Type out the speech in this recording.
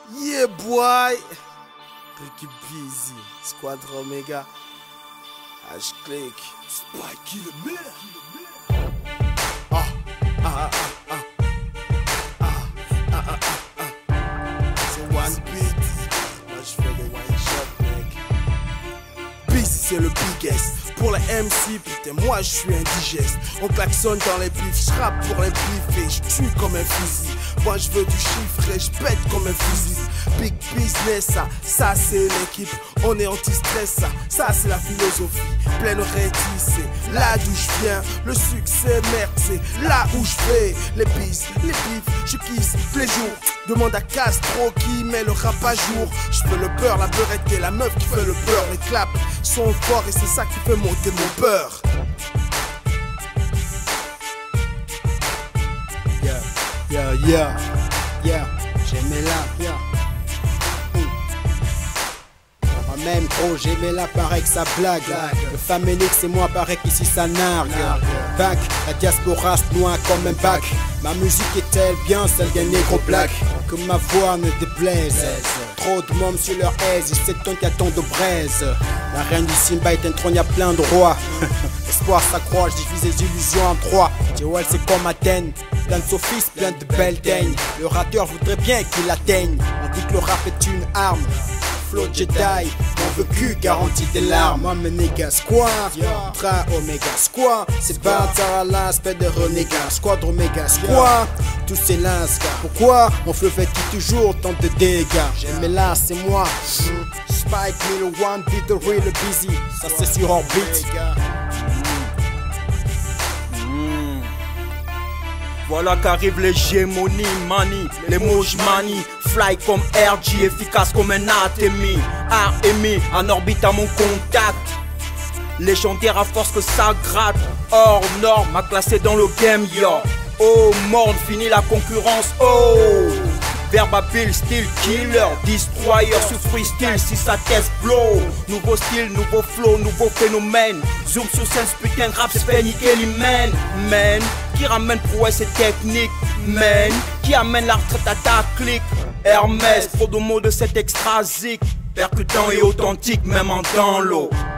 Yeah boy, Ricky Busy, Squadron Omega, H-Click, Spikey le maire. C'est One Beat, moi je fais des one shot mec. Busy c'est le biggest. Pour les MC, putain, moi je suis indigeste. On klaxonne dans les bifs, je rappe pour les bifs et je tue comme un fusil. Moi je veux du chiffre et je pète comme un fusil. Big business, ça c'est l'équipe. On est anti-stress, ça c'est la philosophie. Pleine ready, c'est là d'où je viens. Le succès, merde, c'est là où je vais. Les bis, les bifs, je kiffe tous les jours. Demande à Castro qui met le rap à jour. Je fais le beurre, la beurette et la meuf qui fait le beurre. Les claps sont forts et c'est ça qui fait monter mon beurre. J'aimais là, même gros, j'aimais là, paraît que ça blague. Le famélique c'est moi, paraît qu'ici ça nargue. Back, la diaspora se noie comme un bac. Ma musique est-elle bien celle d'un négro black? Que ma voix ne déplaise. Trop de mômes sur leur aise, et 7 tonnes qui attendent de braise. La reine du Simba est un trône, y'a plein de rois. Espoir s'accroît, je divise les illusions en trois. Jewel c'est comme Athènes, plein de sophistes, plein de belles daignes. Le rateur voudrait bien qu'il atteigne. On dit que le rap est une arme. Flow Jedi, on veut cul, garantie des larmes. Moi mes niggas quoi? Tra Omega quoi? C'est bâtard à l'aspect de renégat. Squad Omega quoi? Tous ces lascars. Pourquoi? Mon fleuve fait qui toujours tente de dégâts. J'aimais là, c'est moi. Spike, Mille One, Beat the Real Busy. Ça c'est sur orbite. Voilà qu'arrive l'hégémonie, manie, les mots j'manie. Fly comme RG, efficace comme un ATMI. RMI, en orbite à mon contact. Légendaire à force que ça gratte. Hors norme, à classer dans le game, yo. Oh, morne, fini la concurrence, oh. Verbapile, style killer, destroyer sous freestyle si ça teste blow. Nouveau style, nouveau flow, nouveau phénomène. Zoom sur scène, ce putain de rap, c'est fait niquer l'hymen. Man, qui ramène prouesse et technique. Man, qui amène la retraite à ta clique. Hermès, trop de mots de cet extra zik. Percutant et authentique, même en download.